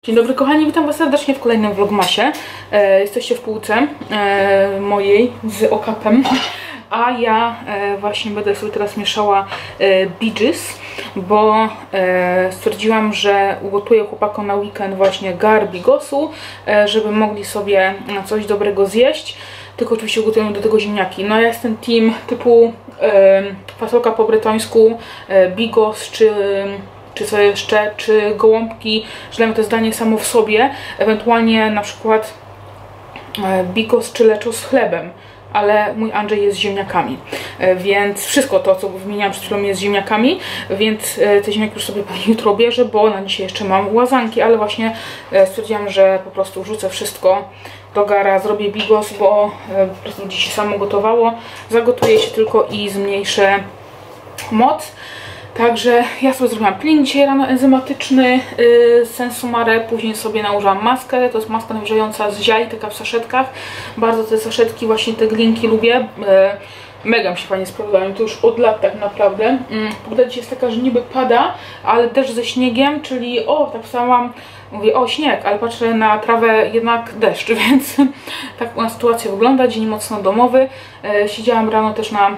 Dzień dobry kochani, witam was serdecznie w kolejnym vlogmasie. Jesteście w półce mojej z okapem, a ja właśnie będę sobie teraz mieszała Bee Gees, bo stwierdziłam, że ugotuję chłopakom na weekend właśnie gar bigosu, żeby mogli sobie coś dobrego zjeść. Tylko oczywiście ugotuję do tego ziemniaki. No ja jestem team typu fasolka po bretońsku, bigos czy co jeszcze, czy gołąbki, że dla mnie to jest danie samo w sobie, ewentualnie na przykład bigos czy leczo z chlebem, ale mój Andrzej jest z ziemniakami, więc wszystko to, co wymieniałam przed chwilą, jest z ziemniakami, więc te ziemniaki już sobie jutro bierze, bo na dzisiaj jeszcze mam łazanki, ale właśnie stwierdziłam, że po prostu wrzucę wszystko do gara, zrobię bigos, bo po prostu dzisiaj samo gotowało, zagotuję się tylko i zmniejszę moc. Także ja sobie zrobiłam peeling dzisiaj rano enzymatyczny z Sensumare, później sobie nałożyłam maskę, to jest maska nawilżająca z ziai, taka w saszetkach. Bardzo te saszetki, właśnie te glinki lubię, mega mi się fajnie sprawdzają, to już od lat tak naprawdę. Pogoda dzisiaj jest taka, że niby pada, ale deszcz ze śniegiem, czyli tak wstałam, mówię o śnieg, ale patrzę na trawę, jednak deszcz, więc tak u nas sytuacja wygląda, dzień mocno domowy. Siedziałam rano też na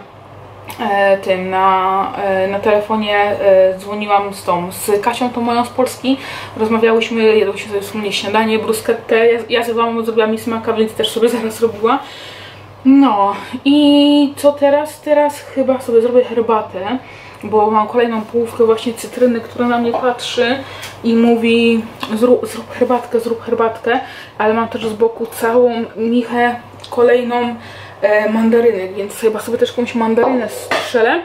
telefonie, dzwoniłam z Kasią, tą moją z Polski, rozmawiałyśmy, jadłyśmy sobie wspólnie śniadanie, bruschettę, ja sobie wam zrobiłam mi smaka, więc też sobie zaraz robiła. No i co teraz? Teraz chyba sobie zrobię herbatę, bo mam kolejną połówkę właśnie cytryny, która na mnie patrzy i mówi zrób herbatkę, ale mam też z boku całą michę kolejną mandaryny, więc chyba sobie też jakąś mandarynę strzelę,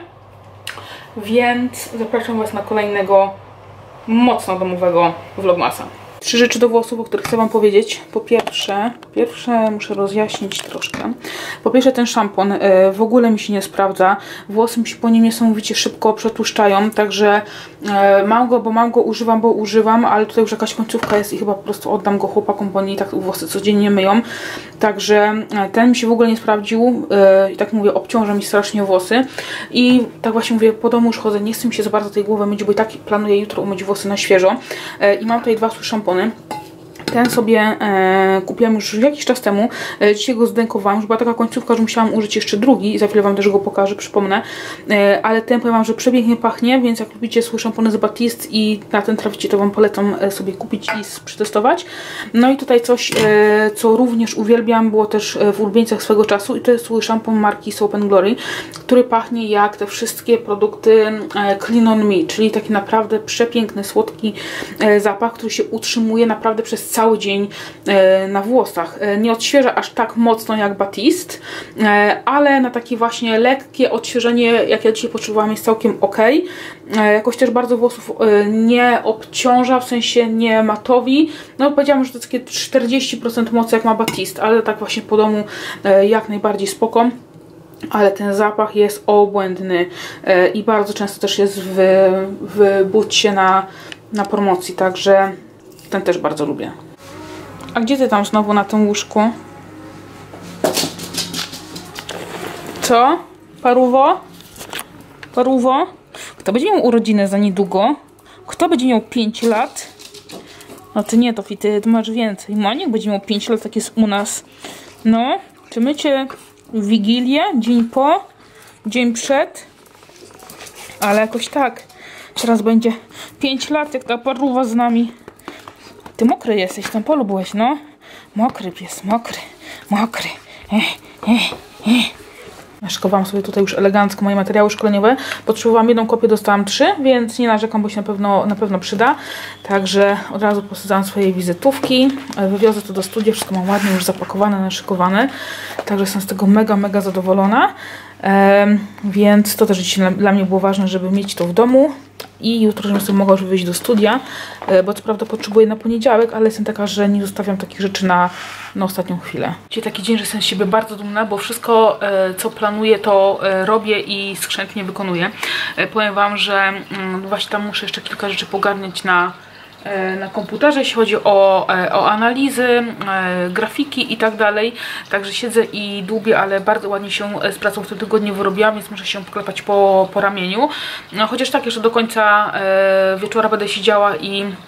więc zapraszam was na kolejnego mocno domowego vlogmasa. 3 rzeczy do włosów, o których chcę wam powiedzieć. Po pierwsze muszę rozjaśnić troszkę. Po pierwsze, ten szampon w ogóle mi się nie sprawdza. Włosy mi się po nim niesamowicie szybko przetłuszczają, także mam go, używam, ale tutaj już jakaś końcówka jest i chyba po prostu oddam go chłopakom, bo oni i tak włosy codziennie myją. Także ten mi się w ogóle nie sprawdził. I tak mówię, obciąża mi strasznie włosy. I tak właśnie mówię, po domu już chodzę, nie chcę mi się za bardzo tej głowy myć, bo i tak planuję jutro umyć włosy na świeżo. I mam tutaj 2 szampony. Ten sobie kupiłam już jakiś czas temu. Dzisiaj go zdękowałam. Już była taka końcówka, że musiałam użyć jeszcze drugi i za chwilę wam też go pokażę, przypomnę. Ale ten powiem wam, że przepięknie pachnie, więc jak lubicie swój szampony z Batiste i na ten traficie, to wam polecam sobie kupić i przetestować. No i tutaj coś, co również uwielbiam, było też w ulubieńcach swego czasu i to jest swój szampon marki Soap & Glory, który pachnie jak te wszystkie produkty Clean on Me, czyli taki naprawdę przepiękny, słodki zapach, który się utrzymuje naprawdę przez cały dzień na włosach. Nie odświeża aż tak mocno jak Batiste, ale na takie właśnie lekkie odświeżenie, jak ja dzisiaj potrzebowałam, jest całkiem ok. Jakoś też bardzo włosów nie obciąża, w sensie nie matowi. No powiedziałam, że to jest takie 40% mocy jak ma Batiste, ale tak właśnie po domu jak najbardziej spoko. Ale ten zapach jest obłędny i bardzo często też jest w butcie na promocji, także ten też bardzo lubię. A gdzie ty tam znowu na tym łóżku? Co? Paruwo? Paruwo? Kto będzie miał urodziny za niedługo? Kto będzie miał 5 lat? No ty nie, to ty masz więcej. Maniek będzie miał 5 lat, tak jest u nas. No, czy mycie w Wigilię? Dzień po? Dzień przed? Ale jakoś tak. Teraz będzie 5 lat, jak ta paruwa z nami. Ty mokry jesteś, tam polu byłeś, no. Mokry pies, mokry. Naszykowałam sobie tutaj już elegancko moje materiały szkoleniowe. Potrzebowałam 1 kopię, dostałam 3, więc nie narzekam, bo się na pewno przyda. Także od razu posadzałam swoje wizytówki. Wywiozę to do studia, wszystko mam ładnie już zapakowane, naszykowane. Także jestem z tego mega zadowolona. Więc to też dzisiaj dla mnie było ważne, żeby mieć to w domu. I jutro, żebym sobie mogła już wyjść do studia, bo co prawda potrzebuję na poniedziałek, ale jestem taka, że nie zostawiam takich rzeczy na ostatnią chwilę. Dzisiaj taki dzień, że jestem z siebie bardzo dumna, bo wszystko, co planuję, to robię i skrzętnie wykonuję. Powiem wam, że właśnie tam muszę jeszcze kilka rzeczy pogarniać na komputerze, jeśli chodzi o analizy, grafiki i tak dalej. Także siedzę i dłubię, ale bardzo ładnie się z pracą w tym tygodniu wyrobiłam, więc muszę się poklepać po ramieniu. No, chociaż tak, jeszcze do końca wieczora będę siedziała i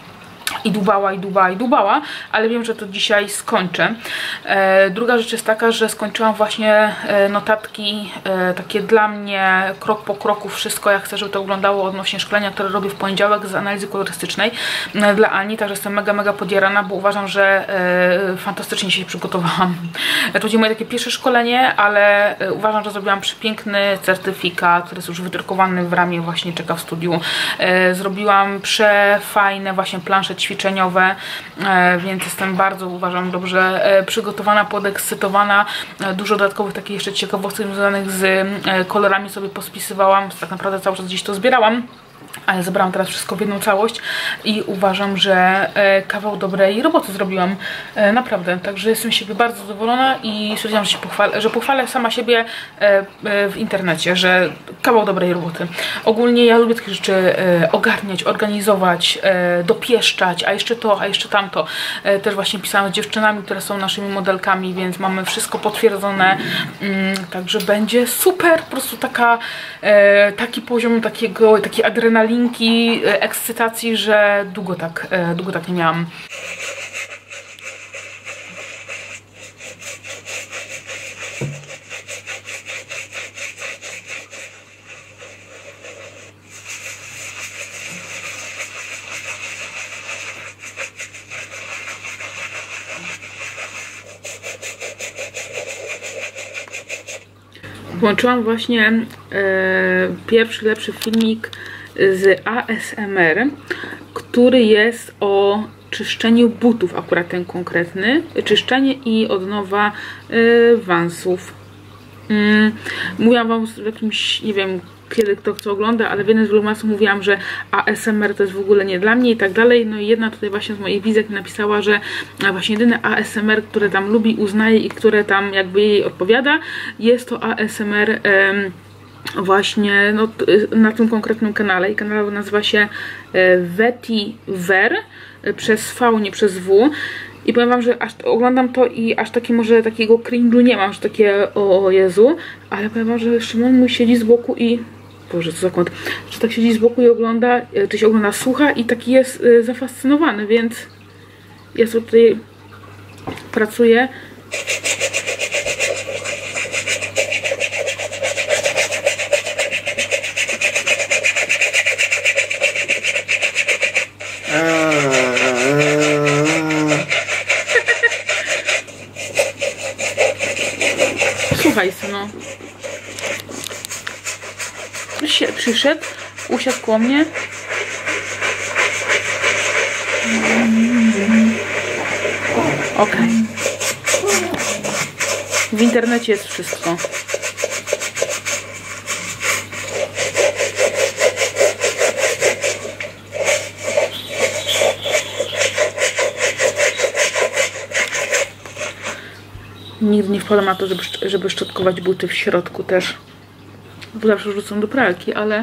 i dłubała, ale wiem, że to dzisiaj skończę. Druga rzecz jest taka, że skończyłam właśnie notatki takie dla mnie, krok po kroku, wszystko jak chcę, żeby to wyglądało odnośnie szkolenia, które robię w poniedziałek z analizy kolorystycznej dla Ani, także jestem mega podjarana, bo uważam, że fantastycznie się przygotowałam. To będzie moje takie pierwsze szkolenie, ale uważam, że zrobiłam przepiękny certyfikat, który jest już wydrukowany w ramie, właśnie czeka w studiu. Zrobiłam przefajne właśnie plansze ćwiczeniowe, więc jestem bardzo, uważam, dobrze przygotowana, podekscytowana. Dużo dodatkowych takich jeszcze ciekawostek związanych z kolorami sobie pospisywałam, tak naprawdę cały czas gdzieś to zbierałam. Ale zebrałam teraz wszystko w jedną całość i uważam, że kawał dobrej roboty zrobiłam. Naprawdę, także jestem z siebie bardzo zadowolona i stwierdziłam, że pochwalę sama siebie w internecie, że kawał dobrej roboty. Ogólnie ja lubię takie rzeczy ogarniać, organizować, dopieszczać, a jeszcze to, a jeszcze tamto. Też właśnie pisałam z dziewczynami, które są naszymi modelkami, więc mamy wszystko potwierdzone. Także będzie super, po prostu taki poziom takiej adrenalinki, ekscytacji, że długo tak nie miałam. Włączyłam właśnie pierwszy lepszy filmik z ASMR, który jest o czyszczeniu butów, akurat ten konkretny. Czyszczenie i odnowa Vansów. Mówiłam wam w jakimś, nie wiem kiedy kto co ogląda, ale w jednym z vlogmasów mówiłam, że ASMR to jest w ogóle nie dla mnie i tak dalej. No i jedna tutaj właśnie z moich widzek napisała, że właśnie jedyne ASMR, które tam lubi, uznaje i które tam jakby jej odpowiada, jest to ASMR właśnie no, na tym konkretnym kanale. I kanał nazywa się Vetiver przez V, nie przez W. I powiem wam, że aż oglądam to i aż może takiego cringe'u nie mam, że takie o Jezu, ale powiem wam, że Szymon mój siedzi z boku i Boże, co za kąt, że tak siedzi z boku i ogląda, czy się ogląda, słucha i taki jest zafascynowany, więc ja sobie tutaj pracuję. Słuchaj, syno. Przyszedł, usiadł koło mnie. Okej. W internecie jest wszystko. Nigdy nie wpadam na to, żeby szczotkować buty w środku też. Bo zawsze rzucam do pralki, ale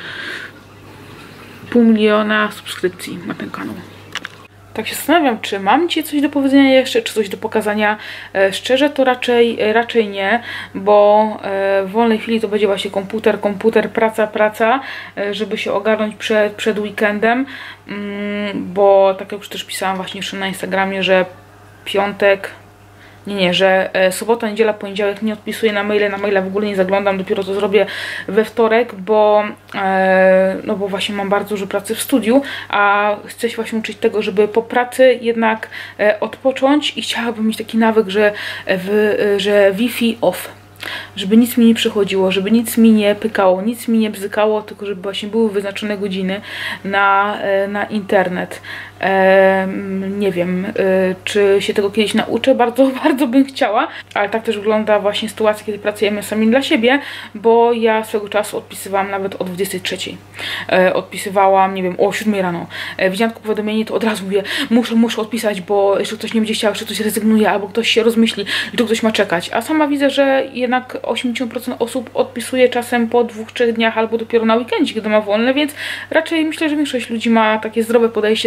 500 000 subskrypcji ma ten kanał. Tak się zastanawiam, czy mam ci coś do powiedzenia jeszcze, czy coś do pokazania. Szczerze to raczej nie, bo w wolnej chwili to będzie właśnie komputer, praca, żeby się ogarnąć przed weekendem, bo tak jak już też pisałam właśnie jeszcze na Instagramie, że piątek, że sobota, niedziela, poniedziałek nie odpisuję na maile w ogóle nie zaglądam, dopiero to zrobię we wtorek, bo no bo właśnie mam bardzo dużo pracy w studiu, a chcę się właśnie uczyć tego, żeby po pracy jednak odpocząć i chciałabym mieć taki nawyk, że Wi-Fi off. Żeby nic mi nie przychodziło, żeby nic mi nie pykało, nic mi nie bzykało, tylko żeby właśnie były wyznaczone godziny na internet. Nie wiem, czy się tego kiedyś nauczę, bardzo bym chciała, ale tak też wygląda właśnie sytuacja, kiedy pracujemy sami dla siebie, bo ja swego czasu odpisywałam nawet o 23. Odpisywałam, nie wiem, o 7 rano. Widziałam tylko powiadomienie, to od razu mówię, muszę odpisać, bo jeszcze ktoś nie będzie chciał, jeszcze ktoś rezygnuje, albo ktoś się rozmyśli, i tu ktoś ma czekać. A sama widzę, że jednak 80% osób odpisuje czasem po 2-3 dniach, albo dopiero na weekendzie, kiedy ma wolne, więc raczej myślę, że większość ludzi ma takie zdrowe podejście, tylko ja jestem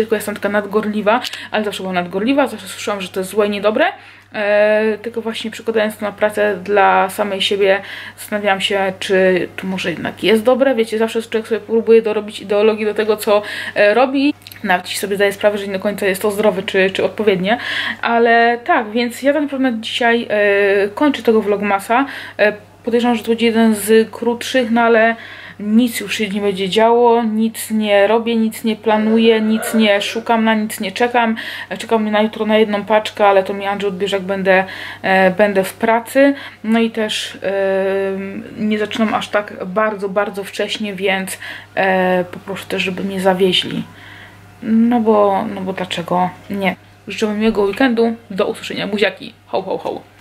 taka nadgorliwa, ale zawsze była nadgorliwa, zawsze słyszałam, że to jest złe i niedobre. Tylko właśnie przykładając to na pracę dla samej siebie, zastanawiałam się, czy to może jednak jest dobre. Wiecie, zawsze człowiek sobie próbuje dorobić ideologii do tego, co robi. Nawet jeśli sobie zdaję sprawę, że nie do końca jest to zdrowe czy odpowiednie. Ale tak, więc ja tak naprawdę dzisiaj kończę tego vlogmasa. Podejrzewam, że to będzie jeden z krótszych, no ale nic już się nie będzie działo, nic nie robię, nic nie planuję, nic nie szukam, na nic nie czekam. Czekam na jutro na jedną paczkę, ale to mi Andrzej odbierze, jak będę w pracy. No i też nie zaczynam aż tak bardzo wcześnie, więc poproszę też, żeby mnie zawieźli. No bo dlaczego nie? Życzę wam miłego weekendu, do usłyszenia, buziaki, ho ho ho.